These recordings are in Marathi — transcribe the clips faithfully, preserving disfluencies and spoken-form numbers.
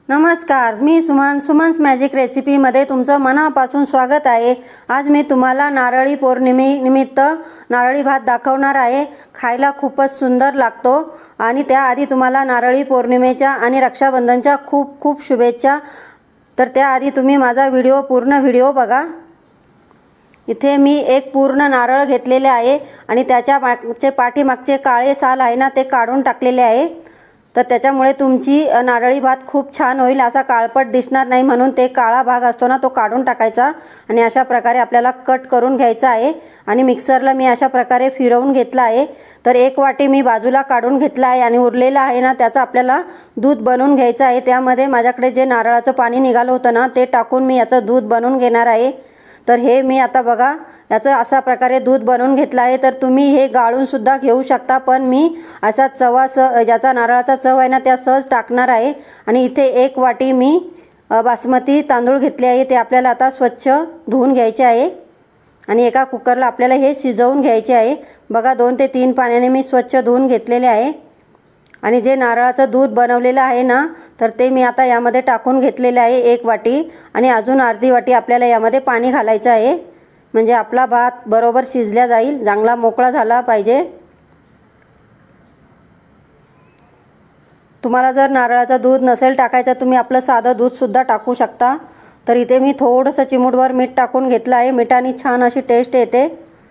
नमस्कार, मी सुमन सुमन्स मॅजिक रेसिपीमध्ये तुमचं मनापासून स्वागत आहे। आज मी तुम्हाला नारळी पौर्णिमेनिमित्त नारळी भात दाखवणार आहे। खायला खूपच सुंदर लागतो आणि त्याआधी तुम्हाला नारळी पौर्णिमेच्या आणि रक्षाबंधनच्या खूप खूप शुभेच्छा। तर त्याआधी तुम्ही माझा व्हिडिओ पूर्ण व्हिडिओ बघा। इथे मी एक पूर्ण नारळ घेतलेले आहे आणि त्याच्या मागचे पाठीमागचे काळे साल आहे ना ते काढून टाकलेले आहे। तर त्याच्यामुळे तुमची नारळी भात खूप छान होईल, असा काळपट दिसणार नाही, म्हणून ते काळा भाग असतो ना तो काढून टाकायचा आणि अशा प्रकारे आपल्याला कट करून घ्यायचा आहे। आणि मिक्सरला मी अशा प्रकारे फिरवून घेतला आहे। तर एक वाटी मी बाजूला काढून घेतला आहे आणि उरलेला आहे ना त्याचा आपल्याला दूध बनवून घ्यायचं आहे। त्यामध्ये माझ्याकडे जे नारळाचं पाणी निघालं होतं ना ते टाकून मी याचं दूध बनवून घेणार आहे। तर हे मी आता बघा याचं अशा प्रकारे दूध बनवून घेतलं आहे। तर तुम्ही हे गाळून सुद्धा घेऊ शकता, पण मी असा चवा स ज्याचा नारळाचा चव आहे ना त्या सहज टाकणार आहे। आणि इथे एक वाटी मी बासमती तांदूळ घेतले आहे, ते आपल्याला आता स्वच्छ धुवून घ्यायचे आहे आणि एका कुकरला आपल्याला हे शिजवून घ्यायचे आहे। बघा दोन ते तीन पाण्याने मी स्वच्छ धुवून घेतलेले आहे आणि जे नारळाचं दूध बनवलेलं आहे ना तर ते मी आता यामध्ये टाकून घेतलेले आहे एक वाटी, आणि अजून अर्धी वाटी आपल्याला यामध्ये पाणी घालायचं आहे, म्हणजे आपला भात बरोबर शिजला जाईल, चांगला मोकळा झाला पाहिजे। तुम्हाला जर नारळाचं दूध नसेल टाकायचं तुम्ही आपलं साधं दूध सुद्धा टाकू शकता। तर इथे मी थोडंसं चिमूटभर मीठ टाकून घेतलं आहे, मिठाने छान अशी टेस्ट येते।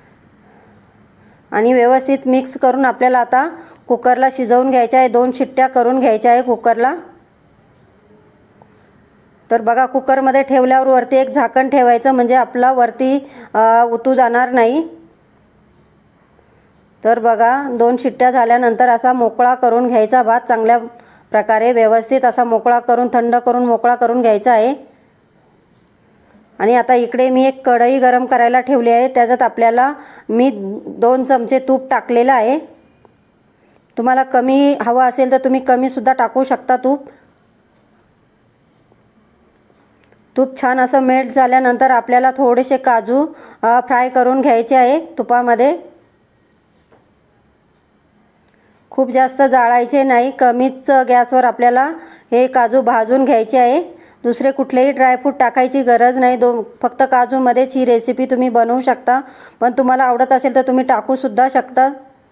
आणि व्यवस्थित मिक्स करून आपल्याला आता कुकरला शिजवून घ्यायचं आहे, दोन शिट्ट्या करून घ्यायच्या आहे कुकरला। तर बघा कुकरमध्ये ठेवल्यावर वरती एक झाकण ठेवायचं, म्हणजे आपला वरती उतू जाणार नाही। तर बघा दोन शिट्ट्या झाल्यानंतर असा मोकळा करून घ्यायचा भात, चांगल्या प्रकारे व्यवस्थित असा मोकळा करून थंड करून मोकळा करून घ्यायचा आहे। आणि आता इकडे मी एक कढई गरम करायला ठेवली आहे, त्याच्यात आपल्याला मी दोन चमचे तूप टाकलेलं आहे। तुम्हाला कमी हवा असेल तर तुम्ही कमी सुद्धा टाकू शकता तूप। तूप छान असं मेल्ट झाल्यानंतर आपल्याला थोडेसे काजू फ्राय करून घ्यायचे आहे तुपामध्ये। खूप जास्त जाळायचे नाही, कमीच गॅसवर आपल्याला हे काजू भाजून घ्यायचे आहे। दुसरे कुठलेही ड्रायफ्रूट टाकायची गरज नाही, दो फक्त काजूमध्येच ही रेसिपी तुम्ही बनवू शकता, पण तुम्हाला आवडत असेल तर तुम्ही टाकू सुद्धा शकता।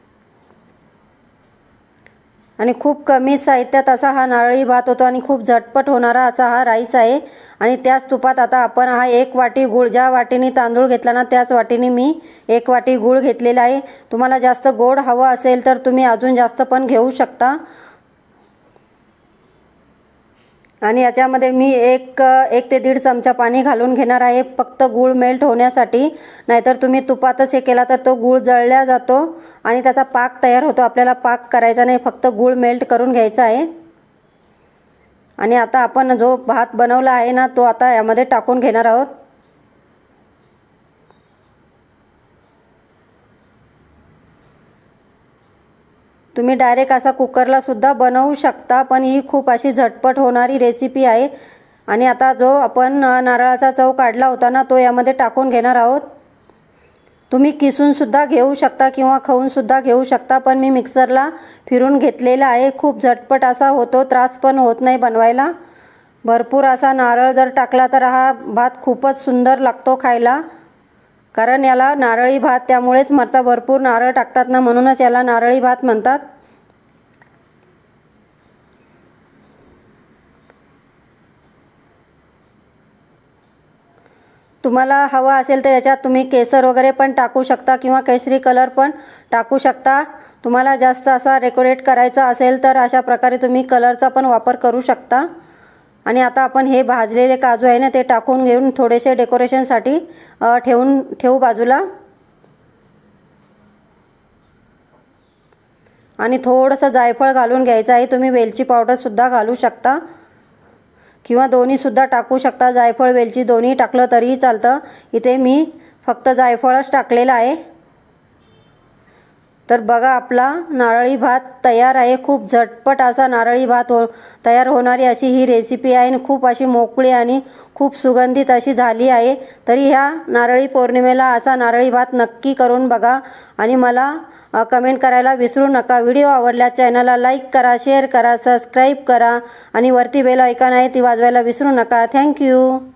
आणि खूप कमी साहित्यात असा हा नारळी भात होतो आणि खूप झटपट होणारा असा हा राईस आहे। आणि त्याच तुपात आता आपण हा एक वाटी गूळ, ज्या वाटीने तांदूळ घेतला ना त्याच वाटीने मी एक वाटी गूळ घेतलेला आहे। तुम्हाला जास्त गोड हवं असेल तर तुम्ही अजून जास्त पण घेऊ शकता। आणि याच्यामध्ये मी एक एक ते दीड चमचा पाणी घालून घेणार आहे, फक्त गूळ मेल्ट होण्यासाठी। नाहीतर तुम्ही तुपातच हे केला तर तो गूळ जळल्या जातो आणि त्याचा पाक तयार होतो। आपल्याला पाक करायचा नाही, फक्त गूळ मेल्ट करून घ्यायचा आहे। आणि आता आपण जो भात बनवला आहे ना तो आता यामध्ये टाकून घेणार आहोत। तुम्ही डायरेक्ट असा कुकरला सुद्धा बनवू शकता, पण ही खूप अशी झटपट होणारी रेसिपी आहे। आणि आता जो आपण नारळाचा चव काढला होता ना तो यामध्ये टाकून घेणार आहोत। तुम्ही किसून सुद्धा घेऊ शकता किंवा खाऊन सुद्धा घेऊ शकता, पण मी मिक्सरला फिरून घेतलेला आहे। खूप झटपट असा होतो, त्रास पण होत नाही बनवायला। भरपूर असा नारळ जर टाकला तर हा भात खूपच सुंदर लागतो खायला, कारण याला नारळी भात त्यामुळेच म्हणतात, भरपूर नारळ टाकतात ना म्हणूनच याला नारळी भात म्हणतात। तुम्हाला हवा असेल तर याच्यात तुम्ही केसर वगैरे पण टाकू शकता किंवा केसरी कलर पण टाकू शकता। तुम्हाला जास्त असा डेकोरेट करायचा असेल तर अशा प्रकारे तुम्ही कलरचा पण वापर करू शकता। आणि आता आपण हे भाजलेले काजू आहे ना ते टाकून घेऊन थोडेसे डेकोरेशनसाठी ठेवून ठेवू बाजूला। आणि थोडंसं जायफळ घालून घ्यायचं आहे, तुम्ही वेलची पावडर सुद्धा घालू शकता किंवा दोन्ही सुद्धा टाकू शकता, जायफळ वेलची दोन्ही टाकलं तरीही चालतं। इथे मी फक्त जायफळच टाकलेलं आहे। तर बघा आपला नारळी भात तयार आहे। खूप झटपट असा नारळी भात हो तयार होणारी अशी ही रेसिपी आहे आणि खूप अशी मोकळी आणि खूप सुगंधित अशी झाली आहे। तरी ह्या नारळी पौर्णिमेला असा नारळी भात नक्की करून बघा आणि मला कमेंट करायला विसरू नका। व्हिडिओ आवडल्यास चॅनलला लाईक करा, शेअर करा, सबस्क्राईब करा आणि वरती बेल आयकॉन आहे ती वाजवायला विसरू नका। थँक्यू।